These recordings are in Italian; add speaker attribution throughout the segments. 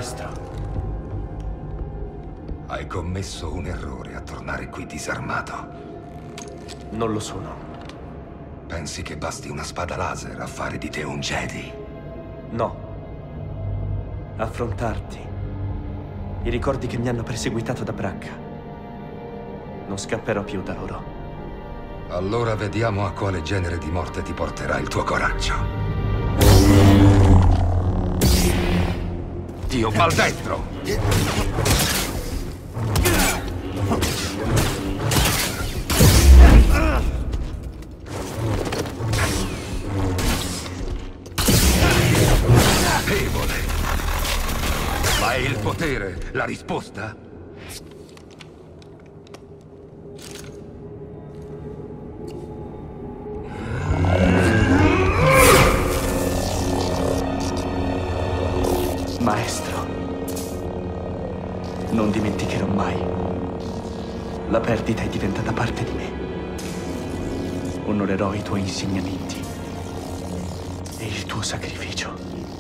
Speaker 1: maestro.
Speaker 2: Hai commesso un errore a tornare qui disarmato.
Speaker 1: Non lo sono.
Speaker 2: Pensi che basti una spada laser a fare di te un Jedi?
Speaker 1: No. Affrontarti. I ricordi che mi hanno perseguitato da Bracca. Non scapperò più da loro.
Speaker 2: Allora vediamo a quale genere di morte ti porterà il tuo coraggio. Dio maldestro! Debole. Ma è il potere la risposta?
Speaker 1: Maestro, non dimenticherò mai. La perdita è diventata parte di me. Onorerò i tuoi insegnamenti e il tuo sacrificio.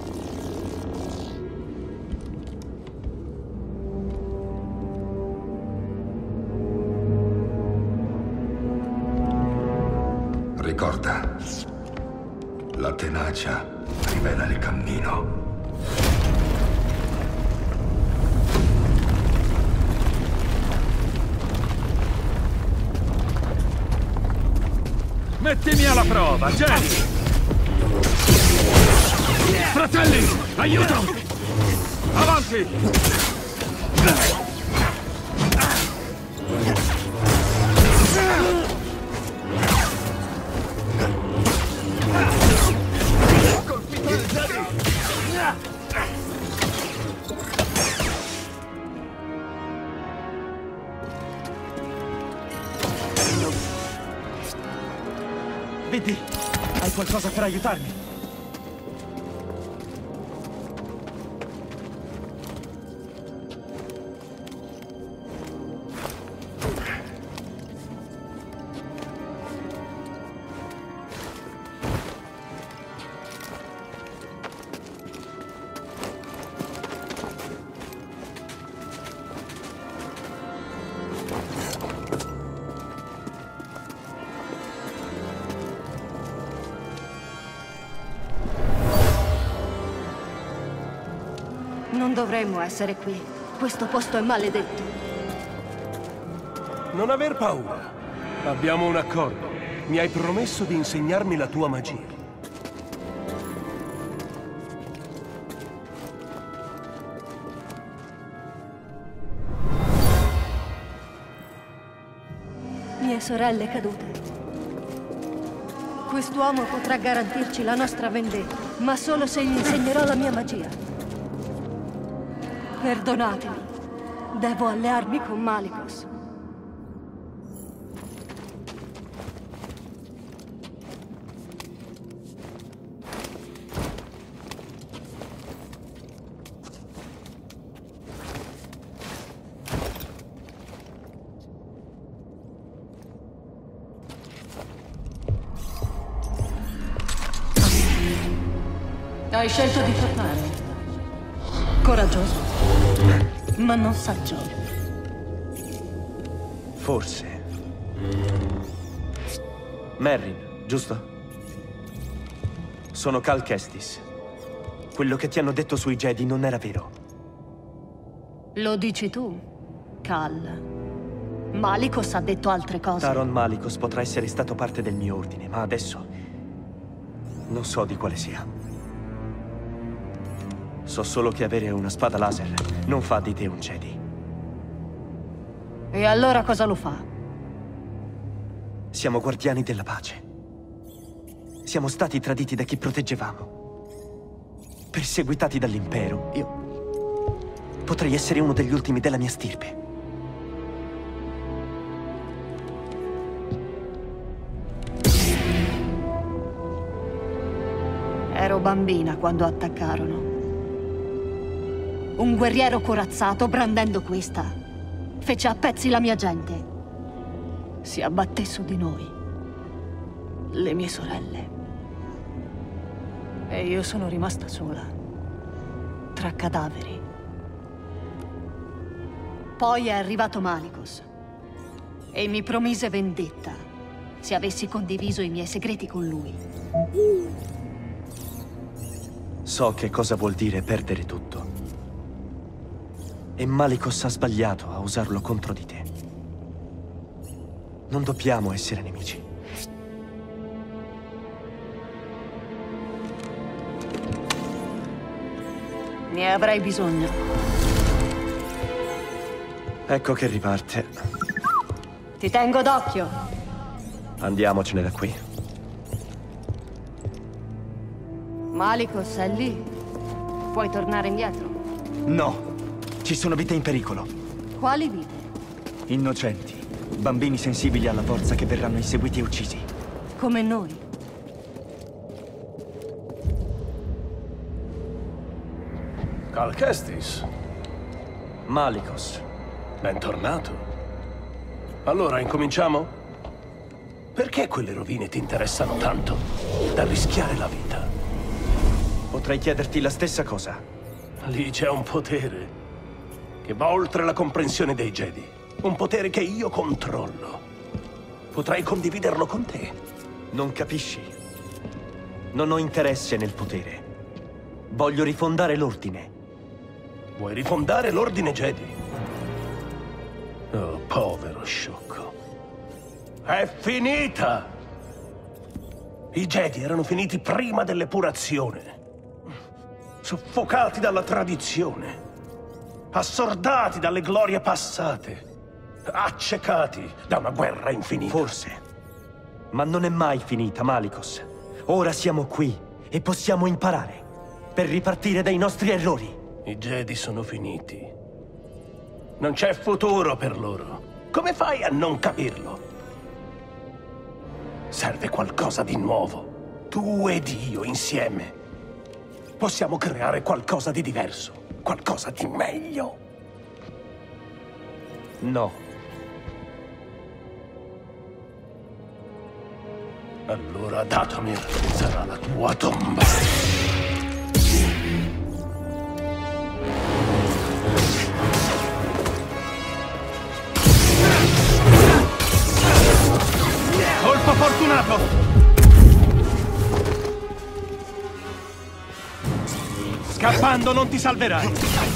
Speaker 2: Ricorda, la tenacia rivela il cammino.
Speaker 3: Mettimi alla prova, Jedi! Fratelli, aiuto! Avanti! Colpito il Jedi!
Speaker 1: Vedi, hai qualcosa per aiutarmi?
Speaker 4: Non dovremmo essere qui. Questo posto è maledetto.
Speaker 3: Non aver paura. Abbiamo un accordo. Mi hai promesso di insegnarmi la tua magia.
Speaker 4: Mie sorelle cadute. Quest'uomo potrà garantirci la nostra vendetta, ma solo se gli insegnerò la mia magia. Perdonatemi. Devo allearmi con Malicos.
Speaker 5: Hai scelto di tornare. Coraggioso, ma non saggio.
Speaker 1: Forse. Merrin, giusto? Sono Cal Kestis. Quello che ti hanno detto sui Jedi non era vero.
Speaker 4: Lo dici tu, Cal. Malicos ha detto altre cose.
Speaker 1: Taron Malicos potrà essere stato parte del mio ordine, ma adesso non so di quale sia. So solo che avere una spada laser non fa di te un Jedi.
Speaker 4: E allora cosa lo fa?
Speaker 1: Siamo guardiani della pace. Siamo stati traditi da chi proteggevamo. Perseguitati dall'impero. Io potrei essere uno degli ultimi della mia stirpe.
Speaker 4: Ero bambina quando attaccarono. Un guerriero corazzato, brandendo questa, fece a pezzi la mia gente. Si abbatté su di noi. Le mie sorelle. E io sono rimasta sola. Tra cadaveri. Poi è arrivato Malicos e mi promise vendetta se avessi condiviso i miei segreti con lui.
Speaker 1: So che cosa vuol dire perdere tutto. E Malicos ha sbagliato a usarlo contro di te. Non dobbiamo essere nemici.
Speaker 4: Ne avrai bisogno.
Speaker 1: Ecco che riparte.
Speaker 4: Ti tengo d'occhio.
Speaker 1: Andiamocene da qui.
Speaker 4: Malicos è lì. Puoi tornare indietro.
Speaker 6: No, ci sono vite in pericolo.
Speaker 4: Quali vite?
Speaker 6: Innocenti, bambini sensibili alla forza che verranno inseguiti e uccisi.
Speaker 4: Come noi.
Speaker 3: Cal Kestis,
Speaker 1: Malicos.
Speaker 3: bentornato. Allora, incominciamo? Perché quelle rovine ti interessano tanto da rischiare la vita?
Speaker 1: Potrei chiederti la stessa cosa.
Speaker 3: Lì c'è un potere che va oltre la comprensione dei Jedi. Un potere che io controllo. Potrei condividerlo con te.
Speaker 1: Non capisci? Non ho interesse nel potere. Voglio rifondare l'ordine.
Speaker 3: Vuoi rifondare l'ordine Jedi? Oh, povero sciocco. È finita! I Jedi erano finiti prima dell'epurazione. Soffocati dalla tradizione. Assordati dalle glorie passate. Accecati da una guerra infinita.
Speaker 1: Forse. Ma non è mai finita, Malicos. Ora siamo qui e possiamo imparare per ripartire dai nostri errori.
Speaker 3: I Jedi sono finiti. Non c'è futuro per loro. Come fai a non capirlo? Serve qualcosa di nuovo. Tu ed io insieme. Possiamo creare qualcosa di diverso. Qualcosa di meglio.
Speaker 1: No.
Speaker 3: Allora Dathomir sarà la tua tomba. Colpo fortunato! Scappando non ti salverai!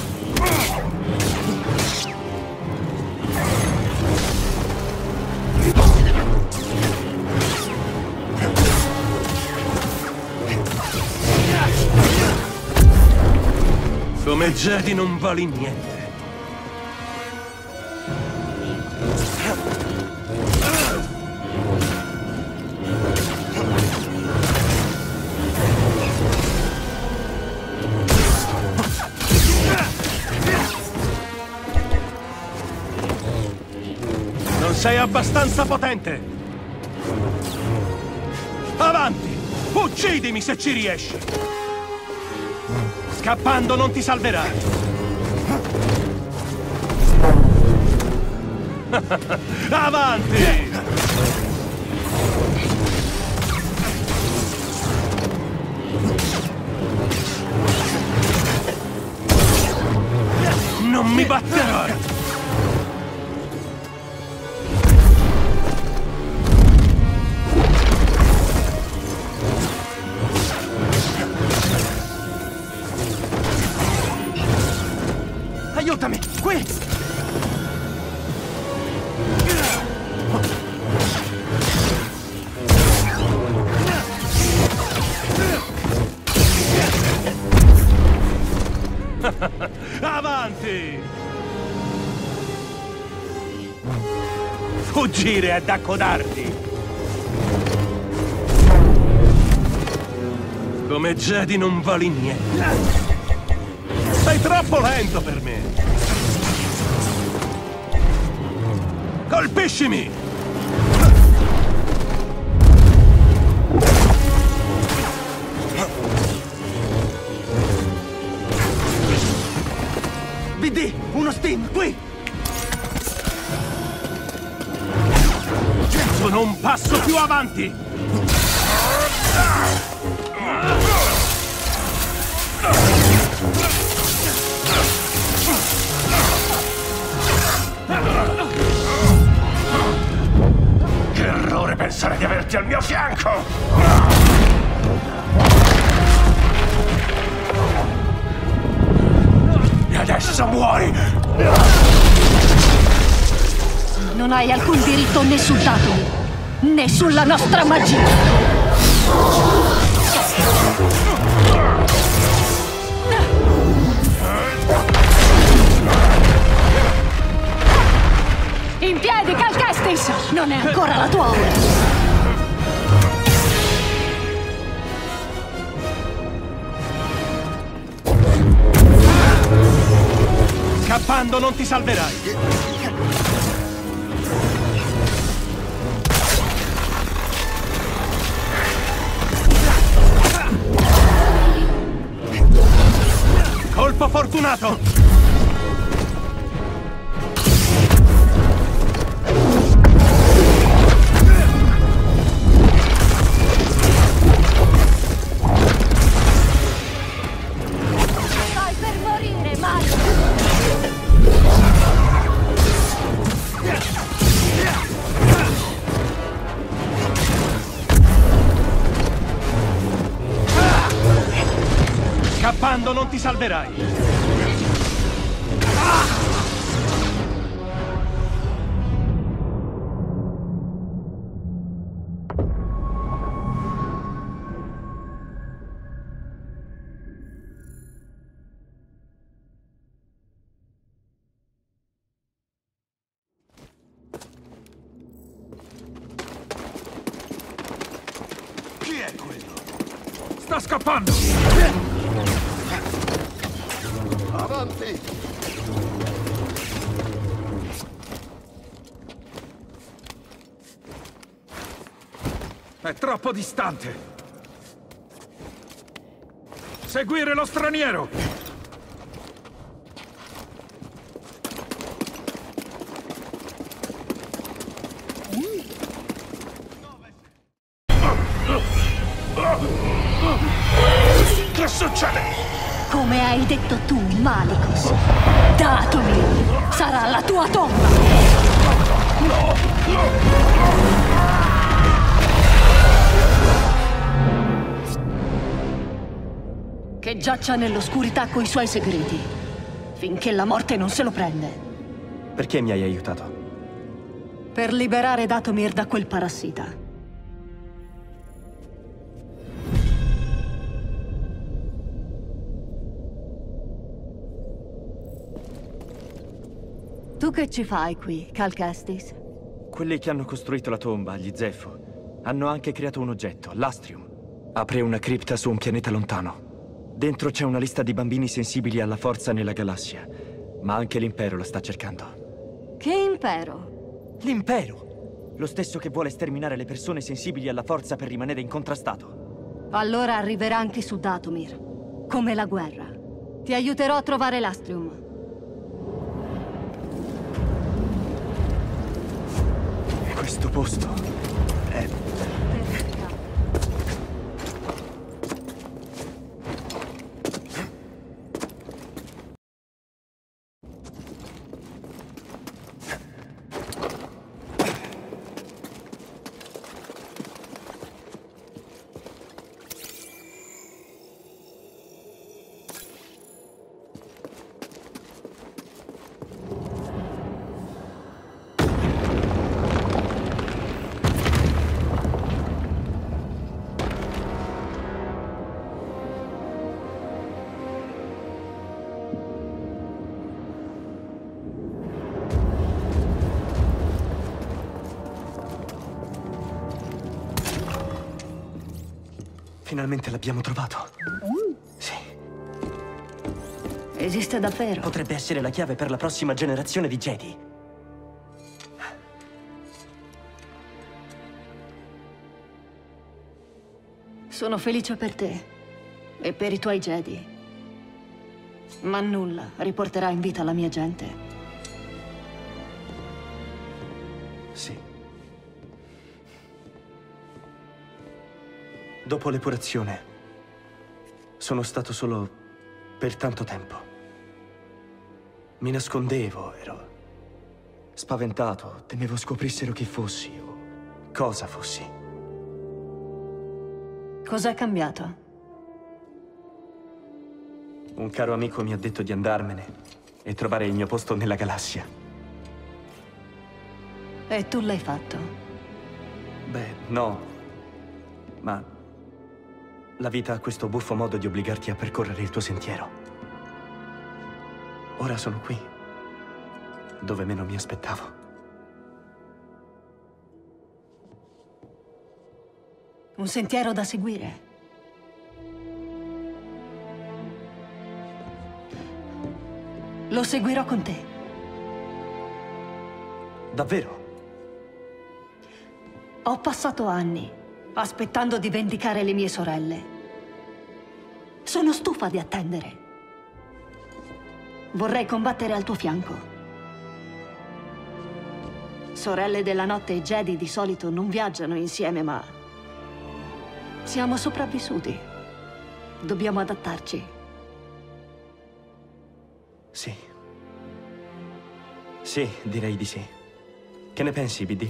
Speaker 3: Come Jedi non vali niente. Non sei abbastanza potente! Avanti! Uccidimi se ci riesci! Scappando non ti salverai! Avanti! Non mi batterai!
Speaker 1: Aiutami! Qui!
Speaker 3: Avanti! Fuggire è da codardi! Come Jedi non vali niente! Sei troppo lento per me! Colpiscimi!
Speaker 1: BD! Uno steam! Qui!
Speaker 3: Sono un passo più avanti! metti al mio fianco! E adesso muori!
Speaker 4: Non hai alcun diritto né sul Datomir, né sulla nostra magia! In piedi, Cal Kestis! Non è ancora la tua ora!
Speaker 6: Scappando non ti salverai! Colpo fortunato!
Speaker 4: Stai per morire, Mario!
Speaker 6: Scappando non ti salverai!
Speaker 3: Chi è quello?
Speaker 6: Sta scappando!
Speaker 3: Avanti!
Speaker 6: È troppo distante! Seguire lo straniero!
Speaker 3: Che succede?
Speaker 4: Come hai detto tu, Malicos, Datomir sarà la tua tomba! Che giaccia nell'oscurità coi suoi segreti, finché la morte non se lo prende.
Speaker 1: Perché mi hai aiutato?
Speaker 4: Per liberare Datomir da quel parassita. Tu che ci fai qui, Cal Kestis?
Speaker 6: Quelli che hanno costruito la tomba, gli Zeffo, hanno anche creato un oggetto, l'Astrium. Apre una cripta su un pianeta lontano. Dentro c'è una lista di bambini sensibili alla forza nella galassia, ma anche l'impero la sta cercando.
Speaker 4: Che impero?
Speaker 6: L'impero! Lo stesso che vuole sterminare le persone sensibili alla forza per rimanere incontrastato.
Speaker 4: Allora arriverà anche su Datomir, come la guerra. Ti aiuterò a trovare l'Astrium.
Speaker 6: Questo posto è...
Speaker 1: Finalmente l'abbiamo trovato. Sì.
Speaker 4: Esiste davvero?
Speaker 1: Potrebbe essere la chiave per la prossima generazione di Jedi.
Speaker 4: Sono felice per te e per i tuoi Jedi. Ma nulla riporterà in vita la mia gente.
Speaker 1: Sì. Dopo l'epurazione, sono stato solo per tanto tempo. Mi nascondevo, ero spaventato, temevo scoprissero chi fossi o cosa fossi.
Speaker 4: Cos'è cambiato?
Speaker 1: Un caro amico mi ha detto di andarmene e trovare il mio posto nella galassia.
Speaker 4: E tu l'hai fatto?
Speaker 1: Beh, no. Ma la vita ha questo buffo modo di obbligarti a percorrere il tuo sentiero. Ora sono qui, dove meno mi aspettavo.
Speaker 4: Un sentiero da seguire? Lo seguirò con te.
Speaker 1: Davvero?
Speaker 4: Ho passato anni aspettando di vendicare le mie sorelle. Sono stufa di attendere. Vorrei combattere al tuo fianco. Sorelle della notte e Jedi di solito non viaggiano insieme, ma siamo sopravvissuti. Dobbiamo adattarci.
Speaker 1: Sì. Sì, direi di sì. Che ne pensi, BD?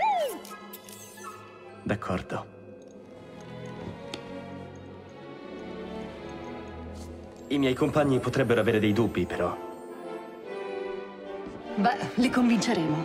Speaker 1: D'accordo. I miei compagni potrebbero avere dei dubbi, però.
Speaker 4: Beh, li convinceremo.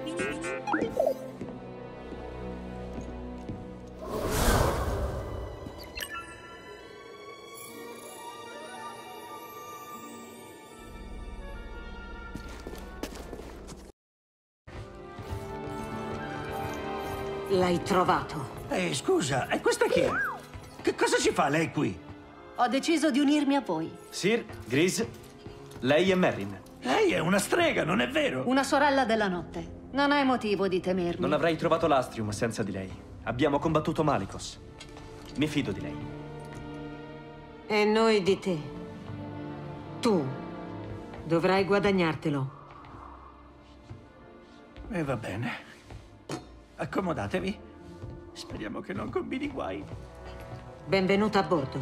Speaker 7: L'hai trovato.
Speaker 8: Scusa, e questa chi è? Che cosa ci fa lei qui?
Speaker 4: Ho deciso di unirmi a voi.
Speaker 1: Sir, Grease, lei è Merrin.
Speaker 8: Lei è una strega, non è vero?
Speaker 4: Una sorella della notte. Non hai motivo di temermi.
Speaker 1: Non avrei trovato l'Astrium senza di lei. Abbiamo combattuto Malicos. Mi fido di lei.
Speaker 7: E noi di te. Tu dovrai guadagnartelo.
Speaker 8: E va bene. Accomodatevi. Speriamo che non combini guai.
Speaker 7: Benvenuta a bordo.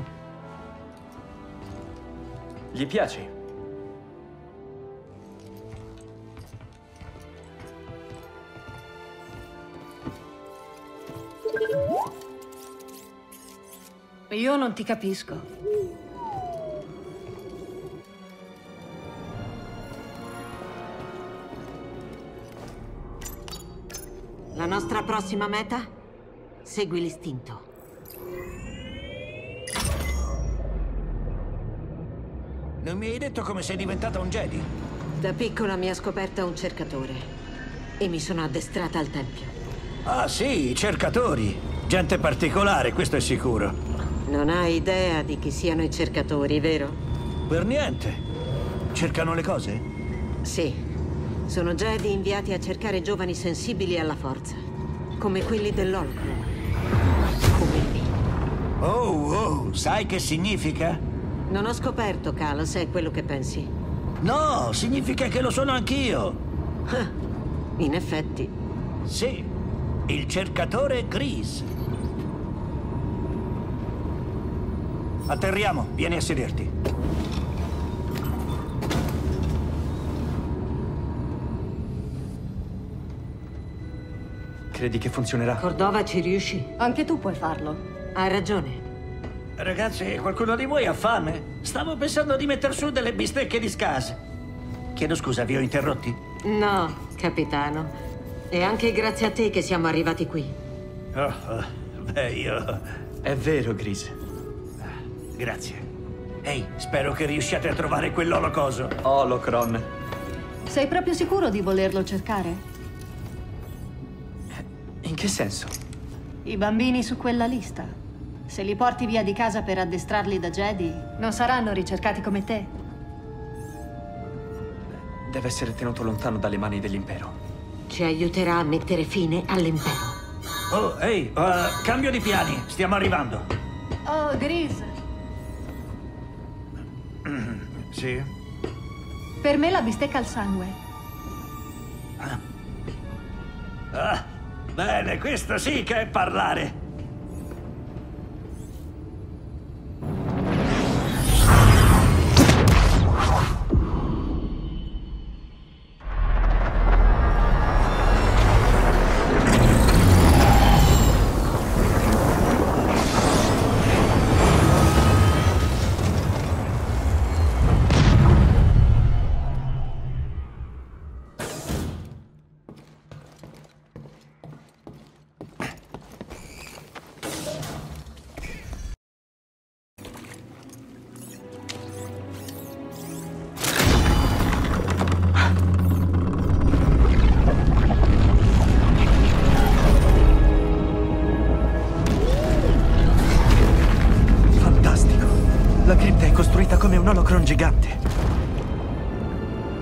Speaker 1: Gli piaci?
Speaker 4: Io non ti capisco.
Speaker 7: La nostra prossima meta? Segui l'istinto.
Speaker 8: Non mi hai detto come sei diventata un Jedi?
Speaker 7: Da piccola mi ha scoperta un cercatore e mi sono addestrata al tempio.
Speaker 8: Ah sì, i cercatori. Gente particolare, questo è sicuro.
Speaker 7: Non hai idea di chi siano i cercatori, vero?
Speaker 8: Per niente. Cercano le cose?
Speaker 7: Sì. Sono Jedi inviati a cercare giovani sensibili alla forza. Come quelli dell'Holocron. Come me.
Speaker 8: Oh, sai che significa?
Speaker 7: Non ho scoperto, Cal, se è quello che pensi.
Speaker 8: No, significa che lo sono anch'io.
Speaker 7: Ah, in effetti.
Speaker 8: Sì, il cercatore Grease. Atterriamo, vieni a sederti.
Speaker 1: Credi che funzionerà?
Speaker 7: Cordova ci riuscì.
Speaker 4: Anche tu puoi farlo.
Speaker 7: Hai ragione.
Speaker 8: Ragazzi, qualcuno di voi ha fame? Stavo pensando di metter su delle bistecche di scase. Chiedo scusa, vi ho interrotti?
Speaker 7: No, capitano. È anche grazie a te che siamo arrivati qui.
Speaker 8: Beh, io...
Speaker 1: È vero, Grease.
Speaker 8: Grazie. Ehi, spero che riusciate a trovare quell'olocoso.
Speaker 1: Holocron.
Speaker 4: Sei proprio sicuro di volerlo cercare?
Speaker 1: In che senso?
Speaker 4: I bambini su quella lista. Se li porti via di casa per addestrarli da Jedi, non saranno ricercati come te.
Speaker 1: Deve essere tenuto lontano dalle mani dell'impero.
Speaker 7: Ci aiuterà a mettere fine all'impero.
Speaker 8: Oh, ehi, cambio di piani, stiamo arrivando.
Speaker 4: Oh, Grease.
Speaker 8: Sì?
Speaker 4: Per me la bistecca al sangue.
Speaker 8: Ah, bene, questo sì che è parlare.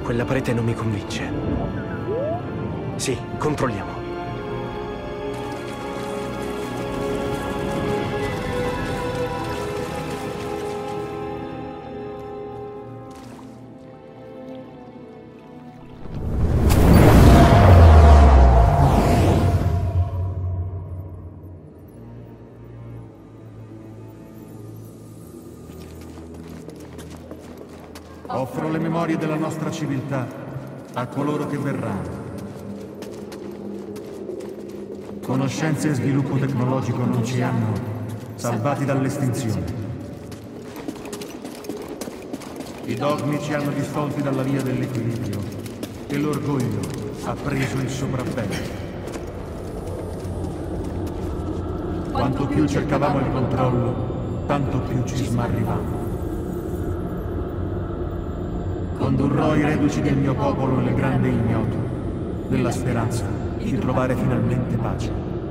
Speaker 6: Quella parete non mi convince. Sì, controlliamo.
Speaker 9: Offro le memorie della nostra civiltà a coloro che verranno. Conoscenza e sviluppo tecnologico non ci hanno salvati dall'estinzione. I dogmi ci hanno distolti dalla via dell'equilibrio e l'orgoglio ha preso il sopravvento. Quanto più cercavamo il controllo, tanto più ci smarrivamo. Condurrò i reduci del mio popolo nel grande ignoto, nella speranza di trovare finalmente pace.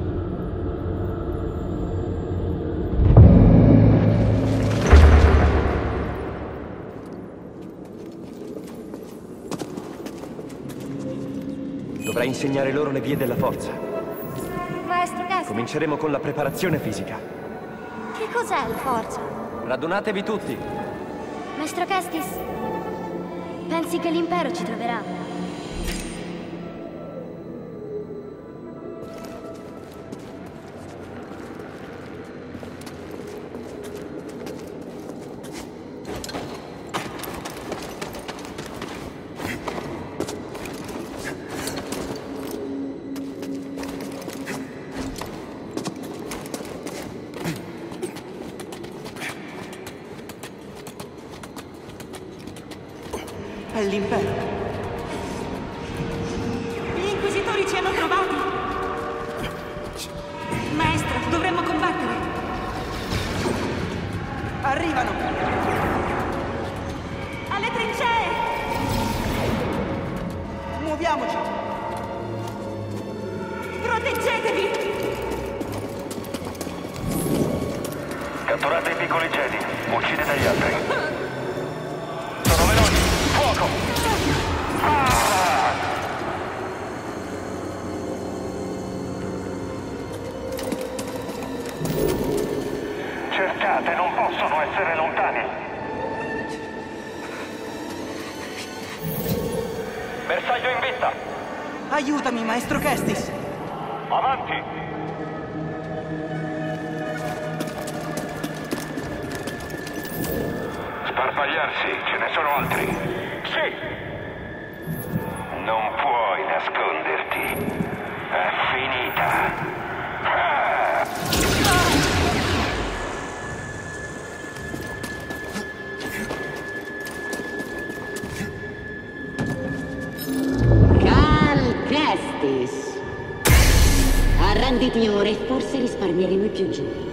Speaker 6: Dovrai insegnare loro le vie della forza.
Speaker 10: Maestro Kestis.
Speaker 6: Cominceremo con la preparazione fisica.
Speaker 10: Che cos'è la forza?
Speaker 6: Radunatevi tutti.
Speaker 10: Maestro Kestis, pensi che l'impero ci troverà?
Speaker 1: È l'impero.
Speaker 11: Gli inquisitori ci hanno trovati. Maestro, dovremmo combattere.
Speaker 1: Arrivano!
Speaker 11: Alle trincee!
Speaker 1: Muoviamoci!
Speaker 11: Proteggetevi!
Speaker 12: Catturate i piccoli Jedi. Uccidete gli altri. Sono veloci. Fuoco! Cercate, non possono essere lontani. Bersaglio in vista.
Speaker 1: Aiutami, maestro Kestis!
Speaker 12: Avanti! Sparpagliarsi, ce ne sono altri. Sì! Non puoi nasconderti. È finita.
Speaker 7: Cal Kestis. Arrenditi ora e forse risparmieremo i più giovani.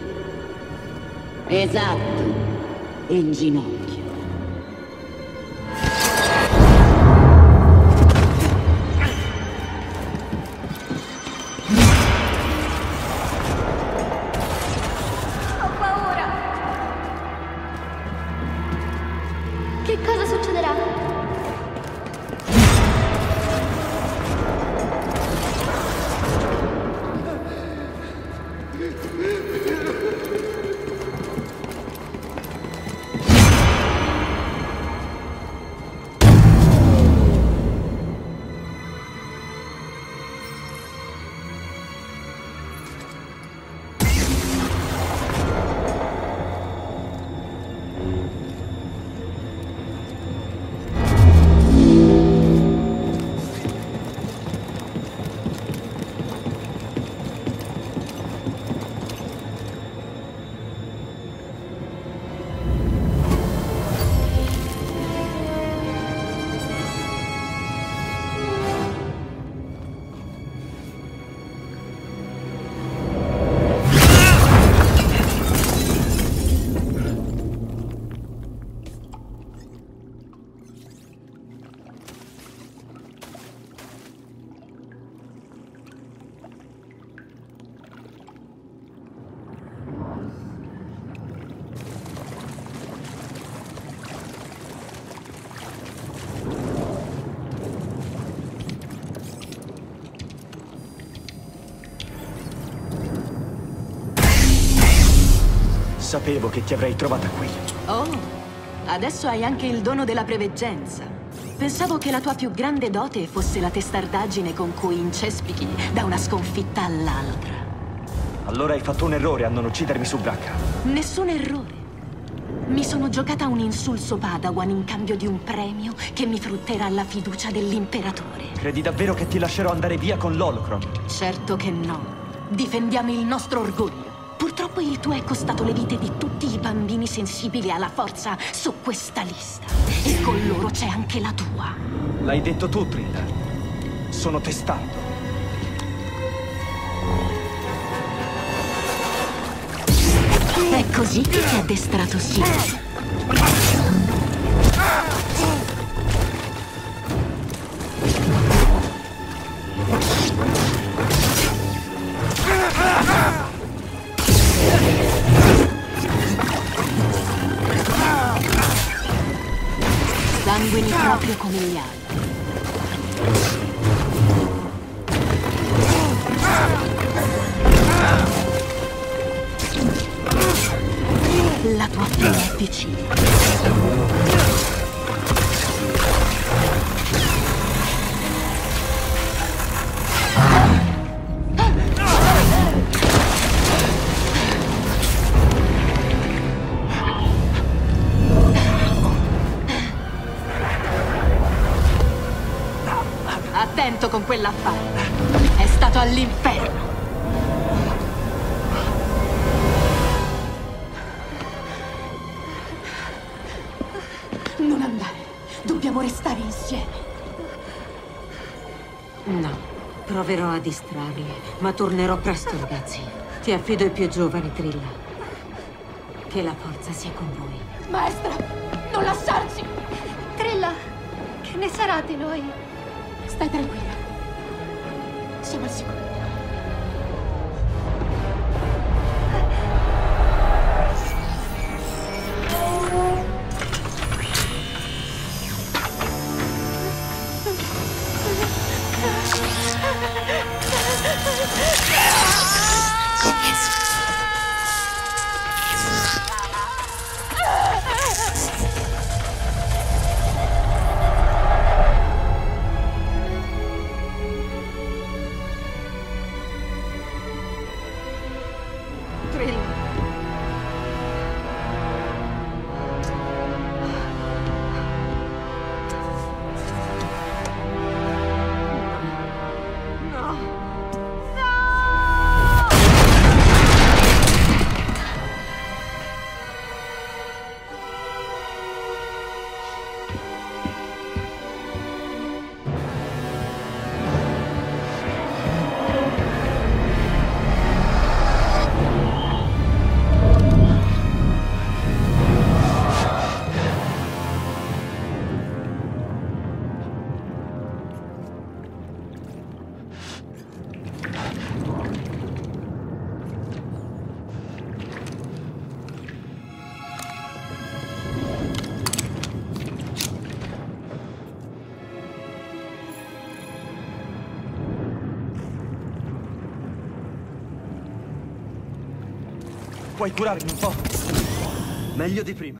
Speaker 7: Esatto, in ginocchio.
Speaker 10: Ho paura. Che cosa succederà?
Speaker 6: sapevo che ti avrei trovata qui.
Speaker 5: Oh, adesso hai anche il dono della preveggenza. Pensavo che la tua più grande dote fosse la testardaggine con cui incespichi da una sconfitta all'altra.
Speaker 6: Allora hai fatto un errore a non uccidermi su Bracca.
Speaker 5: Nessun errore. Mi sono giocata un insulso Padawan in cambio di un premio che mi frutterà la fiducia dell'imperatore.
Speaker 6: Credi davvero che ti lascerò andare via con l'Holocron?
Speaker 5: Certo che no. Difendiamo il nostro orgoglio. Purtroppo il tuo è costato le vite di tutti i bambini sensibili alla forza su questa lista. E con loro c'è anche la tua.
Speaker 6: L'hai detto tu, Trilla. Sono testardo.
Speaker 5: È così che ti ha addestrato Sif. Sanguini proprio come gli altri. La tua fine è vicina. Attento con quell'affare. È stato all'inferno. Non andare. Dobbiamo restare insieme.
Speaker 7: No, proverò a distrarli, ma tornerò presto, ragazzi. Ti affido ai più giovani, Trilla. Che la forza sia con voi.
Speaker 4: Maestra, non lasciarci! Trilla, che ne sarà di noi? Stai tranquilla. Siamo al sicuro.
Speaker 6: Puoi curarmi un po'? Meglio di prima.